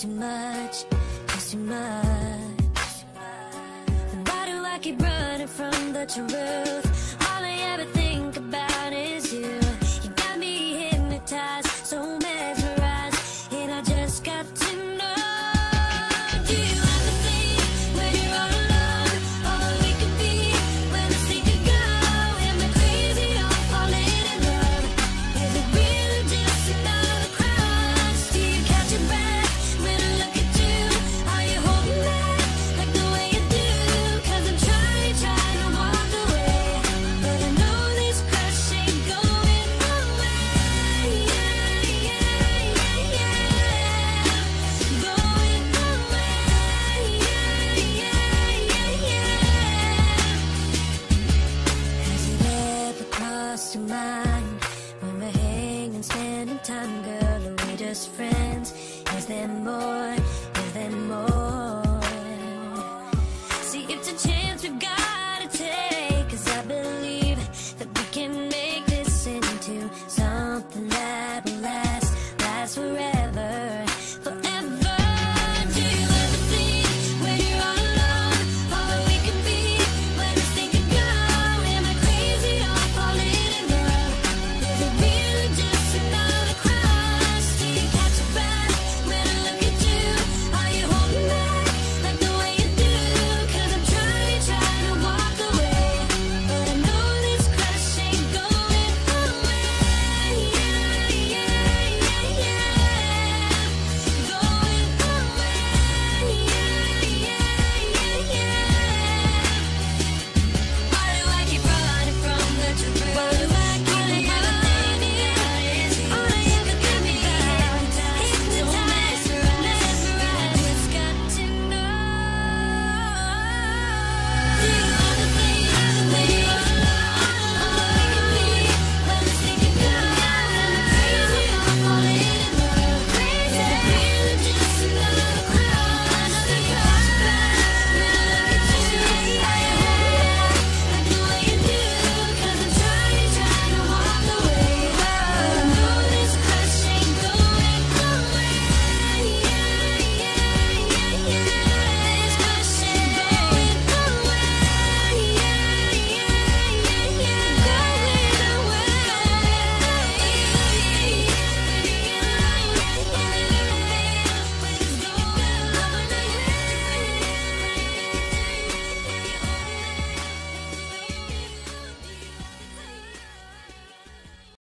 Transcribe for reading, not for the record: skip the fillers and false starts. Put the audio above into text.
too much, just too much. And why do I keep running from the truth? All I ever think about is you. You got me hypnotized, so mesmerized, and I just got to know. Do you ever think when you're all alone, all we could be, when the sea could go? Am I crazy or falling in love? Is it really just another crush? Do you catch your breath when I look at you? Are you holding back like the way you do? 'Cause I'm trying to walk away, but I know this crush ain't going away. Yeah, yeah, yeah, yeah. Going away. Yeah, yeah, yeah, yeah. Has it ever crossed your mind when we're hanging, spending time, girl? Are we just friends? Is there more? Is there more?